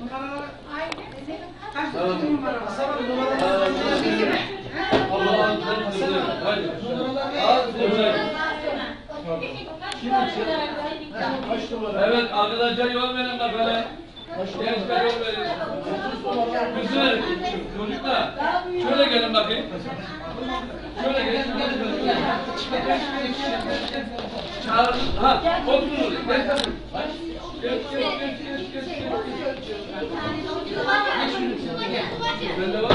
Evet arkadaşlar yol verin bakalım. Gençler yol verin. Kızlar, çocuklar şöyle gelin bakayım. Şöyle gelin. Çağırın. Ha, oturun. Gel bakayım. Geç. Ben de var.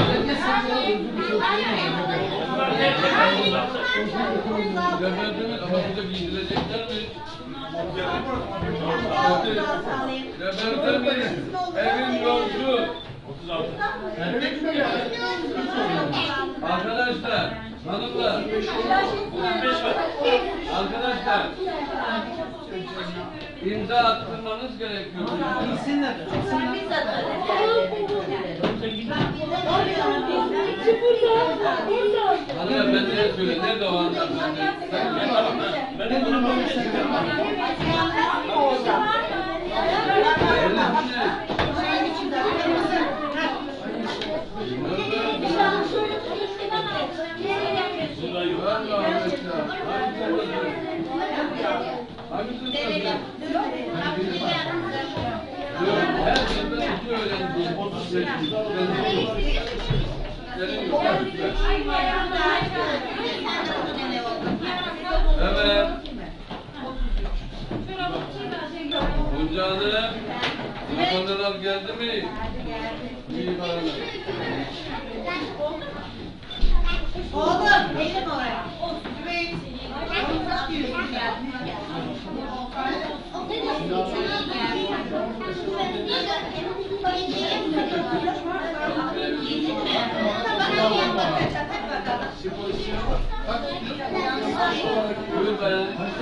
Göberdiniz ama burada giydirecekler mi? Göberdir miyiz? Evin yolcu. 36. Arkadaşlar, hanımlar. 35 var. Arkadaşlar. İmza attırmanız gerekiyor. İnsinler. Hanımefendiye söyle, nerede o hanımefendi? Ben de bunu bakıyorum. Evet. Bunca Hanım, telefonlar geldi mi? İyi bana. Oğlum, elim oraya. Buyur bayan.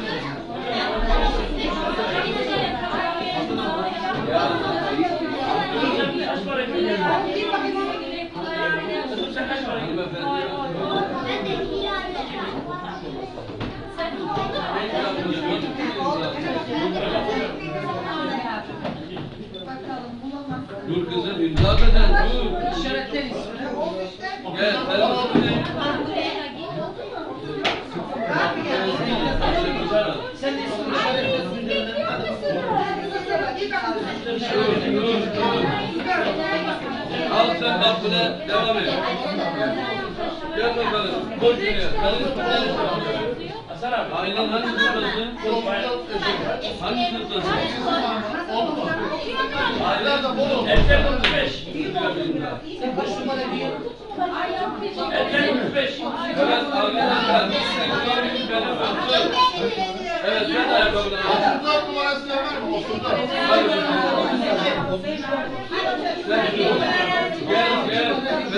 Dur kızım, imza beden, dur. İşaretler ismini. Gel, sen ismini. Sen de ismini işaretler. Al sen bak buna, devam et. Gel bakalım, koş buraya. Senin ismin ne? Hasan abi. Ailen hangi sınıftasın? Hangi sınıftasın? Ailen de bol olsun. Erken 35. Sen kaç numara diyorsun? Erken 35. Evet, arkadaşlar. Evet, sen ayakkabıdan al. 34 numarasını ver mi? 34. Hadi bakalım. Gel.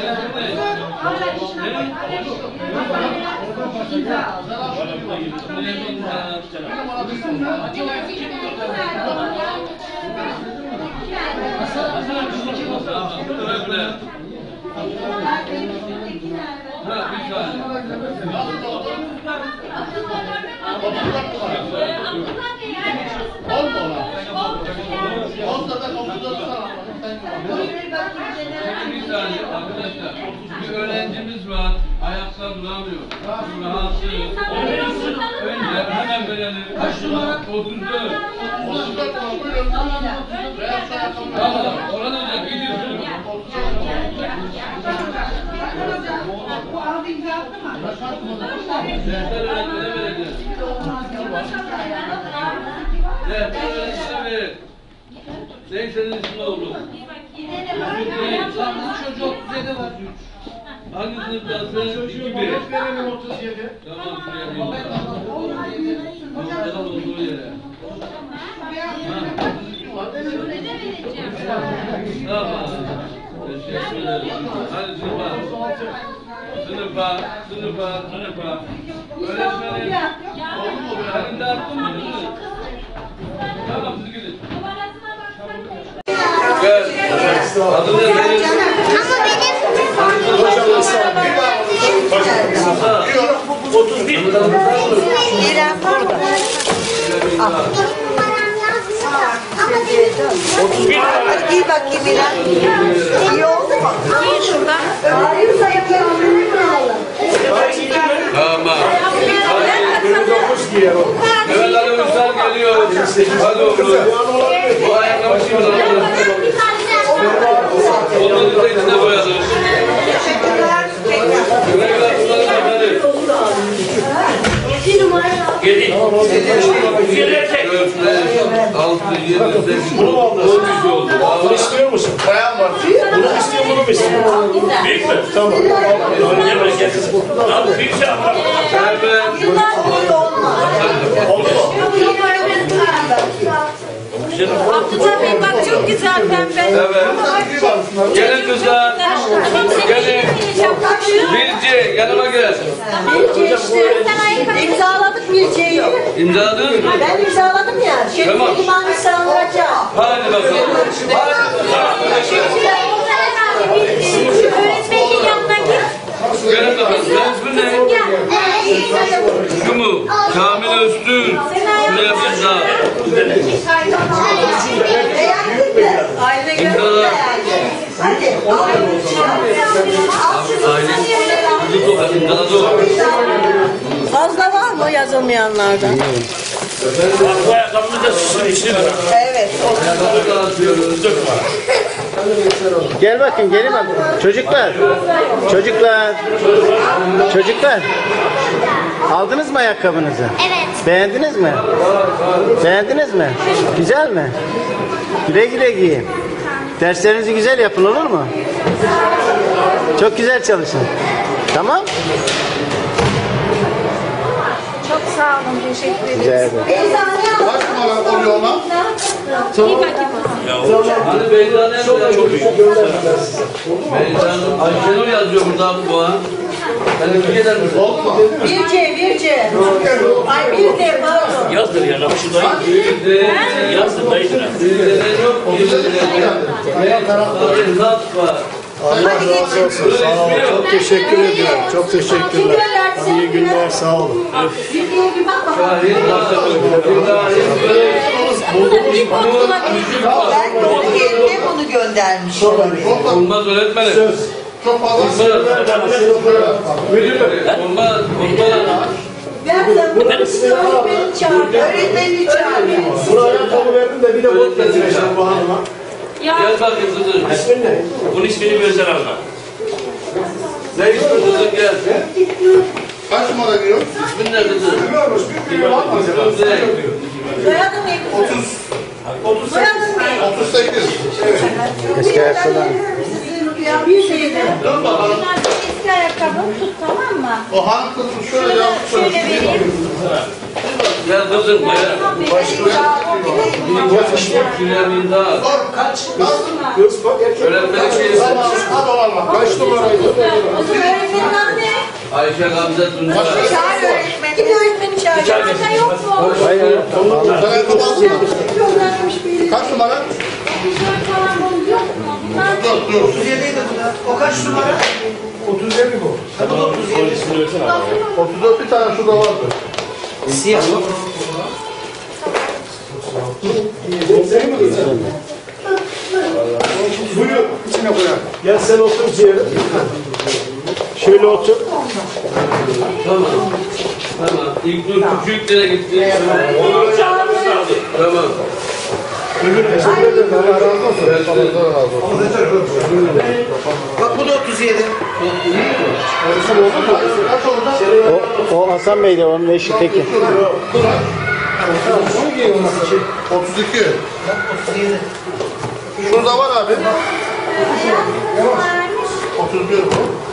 Bir saniye arkadaşlar, bir öğrencimiz var, ayakta duramıyor. Rahatsız. Önce hemen verelim. Kaç numara? 34. 34 numara buyurun. Beyaz ayakkabı. Tamam, oradan da gidiyorsun. Bu aldı imza attı mı? Rehber öğretmene vereceğiz. Rehber öğretmene verir. Neyse ismi oldu. Çocuğu 37 var. Hangi sınıftasın? 2-1. Öğretmenim 37. Tamam, şuraya bir noktadan olduğu yere. Tamam. Teşekkür ederim. Hadi sınıfa. Öğretmenim. Elinde attın mı? Tamam, siz gidin. Gel. Adını verin. Ama benim 31. Hadi Giy bakayım İrem. İyi oldu mu? Giyin şuradan. Tamam. Evet Ali Ünsal geliyor. Hadi oğlum. Bu ayakkabı şimdi alalım. Onları da içine koyalım. Güle güle kullanın efendim. Gelin. Göğüsler 6, 7, 8, 10 oldu. Bunu istiyor musun? Bayan var. Bunu istiyor, bunu mu istiyor? Büyük mü? Tamam. Abi büyük şey yapar. Evet. Oldu mu? Abdullah Bey bak çok güzel pembe. Evet. Gelin kızlar. Gelin. Bilci yanıma gel. İmzaladık Bilce'yi. İmzaladınız mı? Ben imzaladım ya. Tamam. Şimdi imam imzalayacağım. Hadi bakalım. Hadi. Öğretmenin yanına git. Gelin bakalım. Senin ismin ne? Şu mu? Kamil Öztürk. Şuraya bir daha. Aile İmzalar. Hadi. Aile. Çocuk olarak imzaladı o. Fazla var mı yazılmayanlardan? Bu ayakkabımız da sizin için. Evet. Ayakkabı dağıtıyoruz. Gel bakın, gelin bakın. Çocuklar. Çocuklar. Aldınız mı ayakkabınızı? Evet. Beğendiniz mi? Beğendiniz mi? Güzel mi? Güle güle giyin. Derslerinizi güzel yapın, olur mu? Çok güzel çalışın. Tamam? Çok sağ olun. Teşekkür ederim. Rica ederim. Kaç numara oluyor ona? İyi bakayım. Hani Beyza nerede? Çok büyük. Beyza'nın Ayşenur yazıyor burada bu an. Sen de eder misin? Birce. Ay bir de pardon. Yazdır ya. Yazdır dayıdır. Bizde yok. Zat var. Allah razı olsun. Sağ olun. Çok teşekkür ediyorum. Çok teşekkürler. İyi günler. Sağ olun. Şahin Ben yerine bunu göndermişim. Olmaz öğretmenim. Çok fazla. Olmaz. Öğretmeni çağırıyor. Buraya ayakkabı verdim de bir de bot getireceğim bu hanıma. Gel bakayım kızım. İsmin ne? Bunun ismini Gözler alma. Ne istiyorsun kızım gel. Kaç numara giyiyor? İsmin ne kızım? Soyadın ne? 38. Eski ayakkabılar. Dön bakalım. Eski ayakkabı tut tamam mı? O hanım kızım şöyle yapmış. Şöyle vereyim. Gel kızım gel. Şuraya bir daha. Kaç? Öğretmenin şeysi. Hadi olalım. Kaç numaraydı? Öğretmenin adı ne? Ayşe Gamze Tunca. Çağır öğretmeni. Kim öğretmeni çağırıyor? Çanta yok mu? Hayır. Sen ayakkabı aldın mı? Kaç numara? Tişört falan bunun yok mu? Bunlar Dur. 37'ydi bu da. O kaç numara? 37 bu. 34 bir tane şurada vardı. Siyah. Suyu içine koyar. Gel sen otur ciğerim. Şöyle otur. Tamam. Tamam. İlk dur küçüklere gitti. Tamam. Teşekkür ederim. Allah razı olsun. Bak bu da 37. O Hasan Bey de onun eşi Tekin. 32. Şurada var abi. 31 bu.